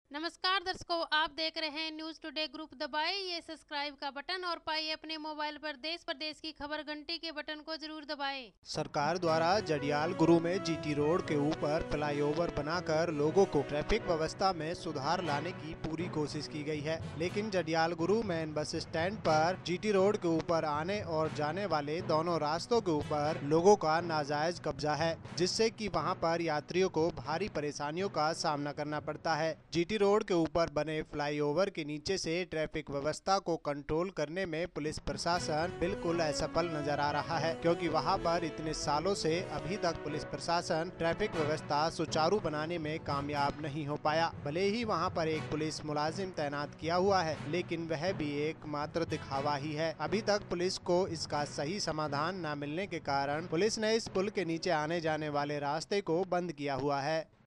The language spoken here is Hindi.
नमस्कार दर्शकों, आप देख रहे हैं न्यूज टुडे ग्रुप। दबाइए ये सब्सक्राइब का बटन और पाइए अपने मोबाइल पर देश प्रदेश की खबर। घंटी के बटन को जरूर दबाएं। सरकार द्वारा जडियाल गुरु में जीटी रोड के ऊपर फ्लाईओवर बनाकर लोगों को ट्रैफिक व्यवस्था में सुधार लाने की पूरी कोशिश की गई है, लेकिन जडियाल गुरु मेन बस स्टैंड पर जीटी रोड के ऊपर आने और जाने वाले दोनों रास्तों के ऊपर लोगों का नाजायज कब्जा है, जिससे कि वहां पर यात्रियों को भारी परेशानियों का सामना करना पड़ता है। जीटी रोड के ऊपर बने फ्लाईओवर के नीचे से ट्रैफिक व्यवस्था को कंट्रोल करने में पुलिस प्रशासन बिल्कुल असफल नजर आ रहा है, क्योंकि वहां पर इतने सालों से अभी तक पुलिस प्रशासन ट्रैफिक व्यवस्था सुचारू बनाने में कामयाब नहीं हो पाया। भले ही वहां पर एक पुलिस मुलाजिम तैनात किया हुआ है, लेकिन वह भी एक मात्र दिखावा ही है। अभी तक पुलिस को इसका सही समाधान न मिलने के कारण पुलिस ने इस पुल के नीचे आने जाने वाले रास्ते को बंद किया हुआ है।